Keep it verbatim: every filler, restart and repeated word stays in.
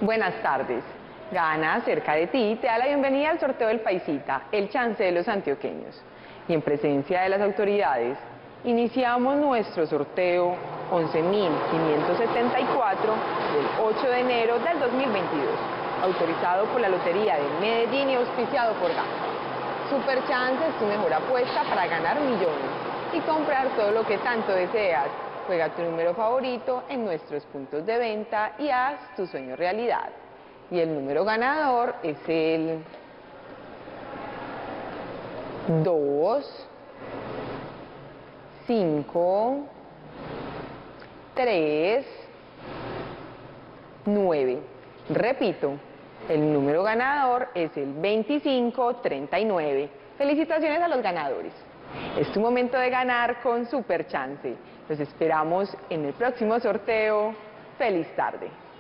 Buenas tardes. Gana cerca de ti te da la bienvenida al sorteo del Paisita, el chance de los antioqueños. Y en presencia de las autoridades, iniciamos nuestro sorteo once mil quinientos setenta y cuatro del ocho de enero del dos mil veintidós, autorizado por la Lotería de Medellín y auspiciado por Gana. Super Chance es tu mejor apuesta para ganar millones y comprar todo lo que tanto deseas. Juega tu número favorito en nuestros puntos de venta y haz tu sueño realidad. Y el número ganador es el dos, cinco, tres, nueve. Repito, el número ganador es el veinticinco treinta y nueve. Felicitaciones a los ganadores. Es tu momento de ganar con Super Chance. Los esperamos en el próximo sorteo. ¡Feliz tarde!